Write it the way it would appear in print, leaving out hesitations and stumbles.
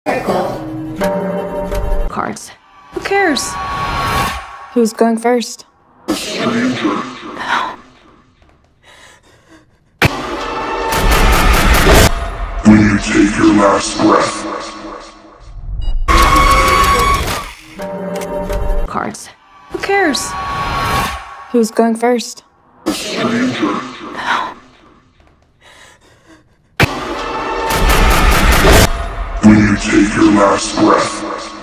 Cards. Who cares? Who's going first? Stranger. When you take your last breath. Cards. Who cares? Who's going first? Stranger. When you take your last breath.